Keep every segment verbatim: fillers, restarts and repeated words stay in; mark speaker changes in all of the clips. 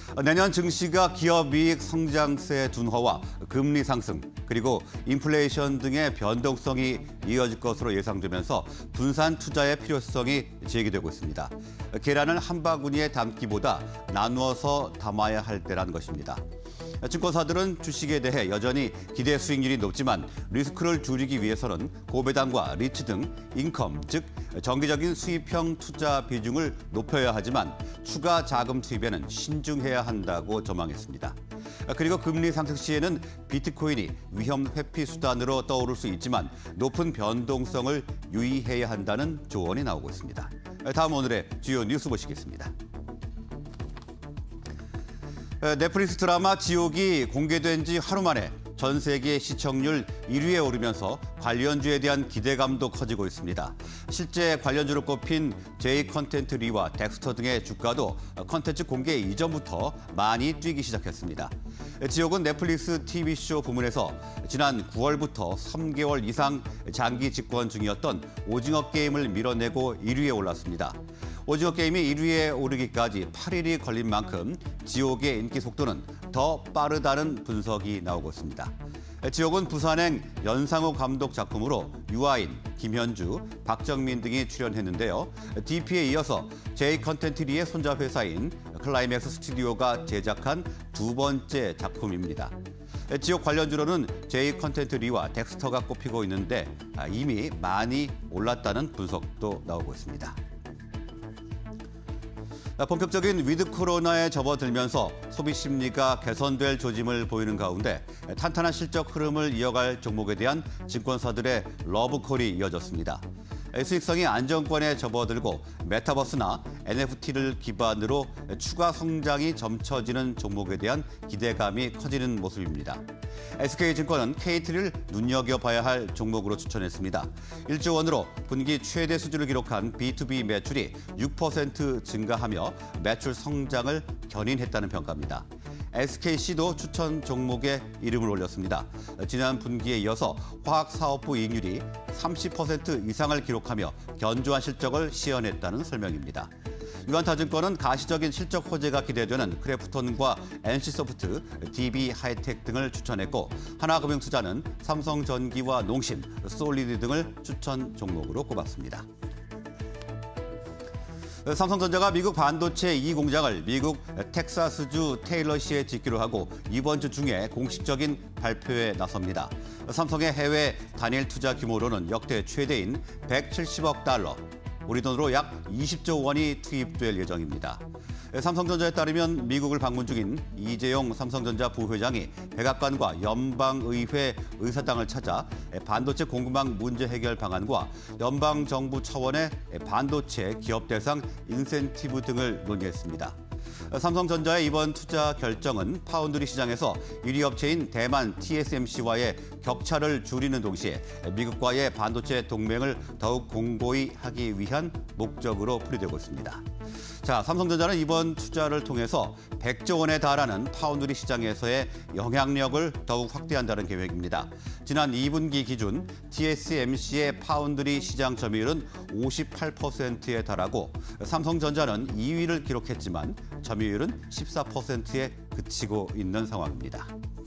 Speaker 1: 내년 증시가 기업이익 성장세 둔화와 금리 상승, 그리고 인플레이션 등의 변동성이 이어질 것으로 예상되면서 분산 투자의 필요성이 제기되고 있습니다. 계란을 한 바구니에 담기보다 나누어서 담아야 할 때라는 것입니다. 증권사들은 주식에 대해 여전히 기대 수익률이 높지만 리스크를 줄이기 위해서는 고배당과 리츠 등 인컴, 즉 정기적인 수입형 투자 비중을 높여야 하지만 추가 자금 투입에는 신중해야 한다고 전망했습니다. 그리고 금리 상승 시에는 비트코인이 위험 회피 수단으로 떠오를 수 있지만 높은 변동성을 유의해야 한다는 조언이 나오고 있습니다. 다음 오늘의 주요 뉴스 보시겠습니다. 넷플릭스 드라마 지옥이 공개된 지 하루 만에 전 세계 시청률 일 위에 오르면서 관련주에 대한 기대감도 커지고 있습니다. 실제 관련주로 꼽힌 제이 컨텐츠리와 덱스터 등의 주가도 컨텐츠 공개 이전부터 많이 뛰기 시작했습니다. 지옥은 넷플릭스 티비쇼 부문에서 지난 구월부터 삼 개월 이상 장기 집권 중이었던 오징어 게임을 밀어내고 일 위에 올랐습니다. 오징어 게임이 일 위에 오르기까지 팔 일이 걸린 만큼 지옥의 인기 속도는 더 빠르다는 분석이 나오고 있습니다. 지옥은 부산행 연상호 감독 작품으로 유아인, 김현주, 박정민 등이 출연했는데요. 디피에 이어서 제이 컨텐츠리의 손자 회사인 클라이맥스 스튜디오가 제작한 두 번째 작품입니다. 지옥 관련주로는 제이 컨텐츠리와 덱스터가 꼽히고 있는데 이미 많이 올랐다는 분석도 나오고 있습니다. 본격적인 위드 코로나에 접어들면서 소비 심리가 개선될 조짐을 보이는 가운데 탄탄한 실적 흐름을 이어갈 종목에 대한 증권사들의 러브콜이 이어졌습니다. 수익성이 안정권에 접어들고 메타버스나 엔에프티를 기반으로 추가 성장이 점쳐지는 종목에 대한 기대감이 커지는 모습입니다. 에스케이증권은 케이티를 눈여겨봐야 할 종목으로 추천했습니다. 일조 원으로 분기 최대 수준을 기록한 비투비 매출이 육 퍼센트 증가하며 매출 성장을 견인했다는 평가입니다. 에스케이씨도 추천 종목에 이름을 올렸습니다. 지난 분기에 이어서 화학사업부 이익률이 삼십 퍼센트 이상을 기록하며 견조한 실적을 시현했다는 설명입니다. 유한타증권은 가시적인 실적 호재가 기대되는 크래프톤과 엔씨소프트, 디비하이텍 등을 추천했고 하나금융투자는 삼성전기와 농심, 솔리드 등을 추천 종목으로 꼽았습니다. 삼성전자가 미국 반도체 이 공장을 미국 텍사스주 테일러시에 짓기로 하고 이번 주 중에 공식적인 발표에 나섭니다. 삼성의 해외 단일 투자 규모로는 역대 최대인 백칠십억 달러, 우리 돈으로 약 이십조 원이 투입될 예정입니다. 삼성전자에 따르면 미국을 방문 중인 이재용 삼성전자 부회장이 백악관과 연방의회 의사당을 찾아 반도체 공급망 문제 해결 방안과 연방정부 차원의 반도체 기업 대상 인센티브 등을 논의했습니다. 삼성전자의 이번 투자 결정은 파운드리 시장에서 일 위 업체인 대만 티에스엠씨와의 격차를 줄이는 동시에 미국과의 반도체 동맹을 더욱 공고히 하기 위한 목적으로 풀이되고 있습니다. 자, 삼성전자는 이번 투자를 통해서 백조 원에 달하는 파운드리 시장에서의 영향력을 더욱 확대한다는 계획입니다. 지난 이 분기 기준 티에스엠씨의 파운드리 시장 점유율은 오십팔 퍼센트에 달하고 삼성전자는 이 위를 기록했지만 점유율은 십사 퍼센트에 그치고 있는 상황입니다.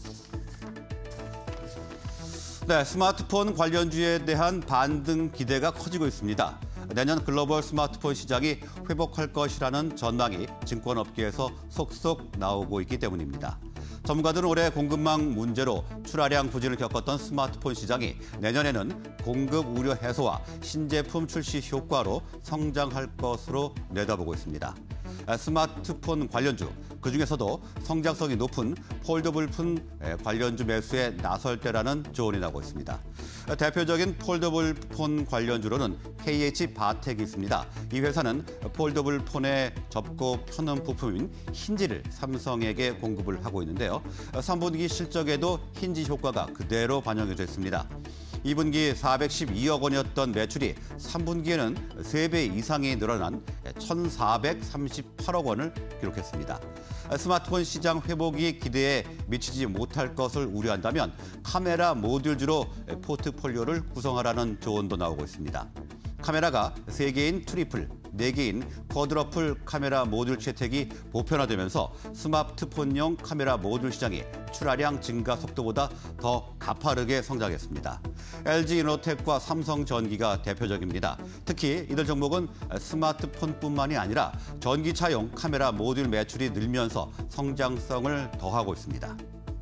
Speaker 1: 네, 스마트폰 관련주에 대한 반등 기대가 커지고 있습니다. 내년 글로벌 스마트폰 시장이 회복할 것이라는 전망이 증권업계에서 속속 나오고 있기 때문입니다. 전문가들은 올해 공급망 문제로 출하량 부진을 겪었던 스마트폰 시장이 내년에는 공급 우려 해소와 신제품 출시 효과로 성장할 것으로 내다보고 있습니다. 스마트폰 관련주, 그중에서도 성장성이 높은 폴더블폰 관련주 매수에 나설 때라는 조언이 나오고 있습니다. 대표적인 폴더블폰 관련주로는 케이에이치바텍이 있습니다. 이 회사는 폴더블폰의 접고 펴는 부품인 힌지를 삼성에게 공급을 하고 있는데요. 삼 분기 실적에도 힌지 효과가 그대로 반영이 됐습니다. 이 분기 사백십이억 원이었던 매출이 삼 분기에는 세 배 이상이 늘어난 천사백삼십팔억 원을 기록했습니다. 스마트폰 시장 회복이 기대에 미치지 못할 것을 우려한다면 카메라 모듈주로 포트폴리오를 구성하라는 조언도 나오고 있습니다. 카메라가 세 개인 트리플, 네 개인 쿼드러플 카메라 모듈 채택이 보편화되면서 스마트폰용 카메라 모듈 시장이 출하량 증가 속도보다 더 가파르게 성장했습니다. 엘지이노텍과 삼성전기가 대표적입니다. 특히 이들 종목은 스마트폰뿐만이 아니라 전기차용 카메라 모듈 매출이 늘면서 성장성을 더하고 있습니다.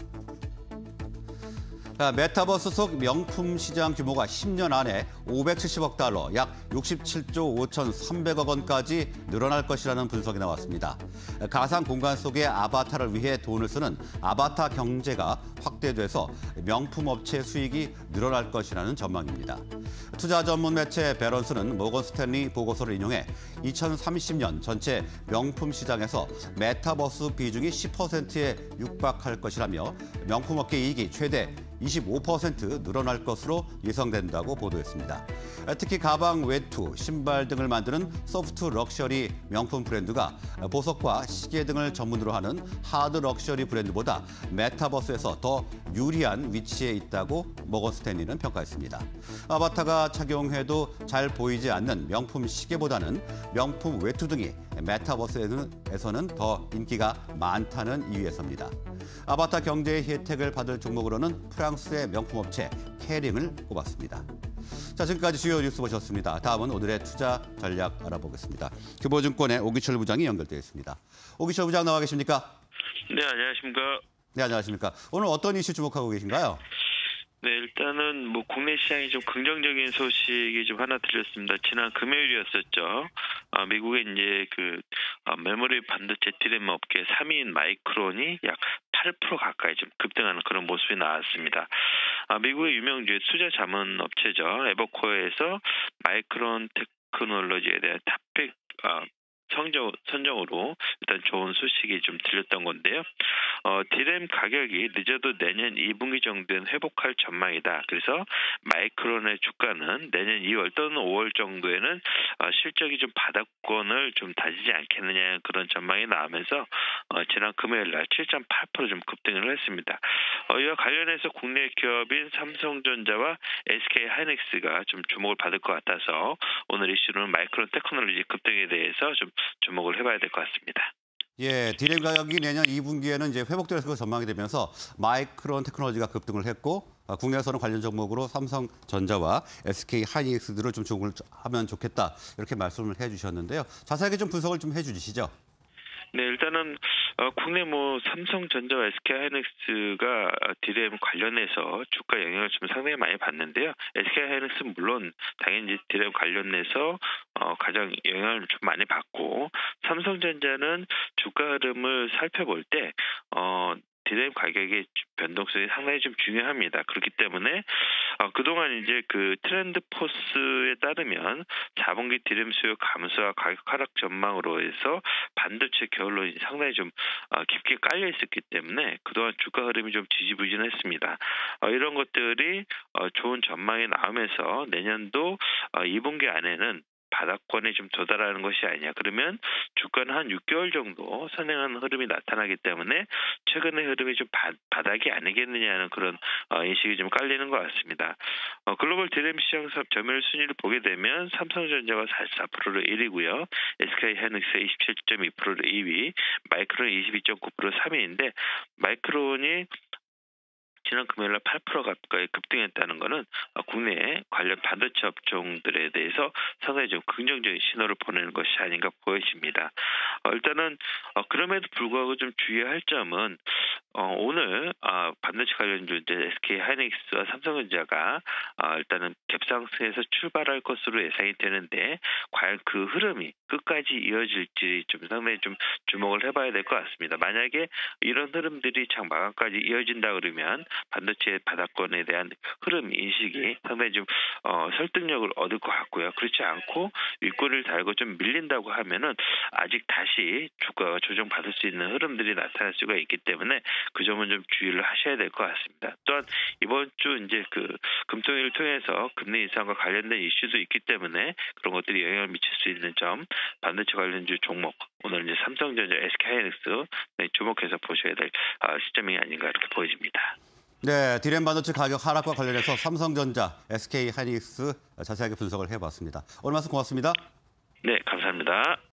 Speaker 1: 메타버스 속 명품 시장 규모가 십 년 안에 오백칠십억 달러, 약 육십칠조 오천삼백억 원까지 늘어날 것이라는 분석이 나왔습니다. 가상 공간 속의 아바타를 위해 돈을 쓰는 아바타 경제가 확대돼서 명품 업체 수익이 늘어날 것이라는 전망입니다. 투자 전문 매체 배런스는 모건 스탠리 보고서를 인용해 이천삼십 년 전체 명품 시장에서 메타버스 비중이 십 퍼센트에 육박할 것이라며 명품 업계 이익이 최대 이십오 퍼센트 늘어날 것으로 예상된다고 보도했습니다. 특히 가방, 외투, 신발 등을 만드는 소프트 럭셔리 명품 브랜드가 보석과 시계 등을 전문으로 하는 하드 럭셔리 브랜드보다 메타버스에서 더 유리한 위치에 있다고 모건 스탠리는 평가했습니다. 아바타가 착용해도 잘 보이지 않는 명품 시계보다는 명품 외투 등이 메타버스에서는 더 인기가 많다는 이유에서입니다. 아바타 경제의 혜택을 받을 종목으로는 프랑스의 명품업체 케링을 꼽았습니다. 자, 지금까지 주요 뉴스 보셨습니다. 다음은 오늘의 투자 전략 알아보겠습니다. 교보증권의 오기철 부장이 연결되어 있습니다. 오기철 부장 나와 계십니까?
Speaker 2: 네, 안녕하십니까?
Speaker 1: 네, 안녕하십니까? 오늘 어떤 이슈 주목하고 계신가요?
Speaker 2: 네, 일단은 뭐 국내 시장이 좀 긍정적인 소식이 좀 하나 들렸습니다. 지난 금요일이었었죠. 아, 미국의 이제 그 아, 메모리 반도체 디램 업계 삼 위인 마이크론이 약 팔 퍼센트 가까이 좀 급등하는 그런 모습이 나왔습니다. 아, 미국의 유명 투자 자문 업체죠. 에버코어에서 마이크론 테크놀로지에 대한 탑픽 아, 선정, 선정으로 일단 좋은 소식이 좀 들렸던 건데요. 어, 디램 가격이 늦어도 내년 이 분기 정도는 회복할 전망이다. 그래서 마이크론의 주가는 내년 이월 또는 오월 정도에는 어, 실적이 좀 바닥권을 좀 다지지 않겠느냐 그런 전망이 나오면서 어, 지난 금요일 날 칠 점 팔 퍼센트 좀 급등을 했습니다. 어, 이와 관련해서 국내 기업인 삼성전자와 에스케이하이닉스가 좀 주목을 받을 것 같아서 오늘 이슈는 마이크론 테크놀로지 급등에 대해서 좀 주목을 해봐야 될 것 같습니다.
Speaker 1: 예, 디램 가격이 내년 이 분기에는 이제 회복될 것으로 전망이 되면서 마이크론 테크놀로지가 급등을 했고 국내에서는 관련 종목으로 삼성전자와 에스케이하이닉스들을 좀 주목을 하면 좋겠다 이렇게 말씀을 해주셨는데요. 자세하게 좀 분석을 좀 해주시죠.
Speaker 2: 네, 일단은 어, 국내 뭐 삼성전자와 에스케이하이닉스가 디램 관련해서 주가 영향을 좀 상당히 많이 받는데요. 에스케이하이닉스는 물론 당연히 디램 관련해서 어, 가장 영향을 좀 많이 받고 삼성전자는 주가 흐름을 살펴볼 때 어, 디램 가격의 변동성이 상당히 좀 중요합니다. 그렇기 때문에 어, 그동안 이제 그 트렌드 포스에 따르면 사 분기 디램 수요 감소와 가격 하락 전망으로 해서 반도체 겨울론이 상당히 좀 어, 깊게 깔려 있었기 때문에 그동안 주가 흐름이 좀 지지부진했습니다. 어, 이런 것들이 어, 좋은 전망이 나오면서 내년도 어, 이 분기 안에는 바닥권에 좀 도달하는 것이 아니냐. 그러면 주가는 한 육 개월 정도 선행하는 흐름이 나타나기 때문에 최근의 흐름이 좀 바, 바닥이 아니겠느냐는 그런 어, 인식이 좀 깔리는 것 같습니다. 어, 글로벌 디램 시장 점유율 순위를 보게 되면 삼성전자가 사십사 퍼센트로 일 위고요. 에스케이하이닉스가 이십칠 점 이 퍼센트로 이 위, 마이크론이 이십이 점 구 퍼센트 삼 위인데 마이크론이 지난 금요일날 팔 퍼센트 가까이 급등했다는 것은 국내 관련 반도체 업종들에 대해서 상당히 좀 긍정적인 신호를 보내는 것이 아닌가 보여집니다. 어, 일단은 어, 그럼에도 불구하고 좀 주의할 점은 어, 오늘 어, 반도체 관련주 에스케이하이닉스와 삼성전자가 어, 일단은 갭상승에서 출발할 것으로 예상이 되는데 과연 그 흐름이 끝까지 이어질지 좀 상당히 좀 주목을 해봐야 될 것 같습니다. 만약에 이런 흐름들이 장 마감까지 이어진다 그러면 반도체 바닥권에 대한 흐름 인식이 상당히 좀 어, 설득력을 얻을 것 같고요. 그렇지 않고 윗꼬리를 달고 좀 밀린다고 하면은 아직 다시 주가가 조정받을 수 있는 흐름들이 나타날 수가 있기 때문에 그 점은 좀 주의를 하셔야 될 것 같습니다. 또한 이번 주 이제 그 금토일을 통해서 금리 인상과 관련된 이슈도 있기 때문에 그런 것들이 영향을 미칠 수 있는 점 반도체 관련주 종목 오늘 이제 삼성전자, 에스케이하이닉스 네, 주목해서 보셔야 될 어, 시점이 아닌가 이렇게 보여집니다.
Speaker 1: 네, 디램 반도체 가격 하락과 관련해서 삼성전자, 에스케이하이닉스 자세하게 분석을 해봤습니다. 오늘 말씀 고맙습니다.
Speaker 2: 네, 감사합니다.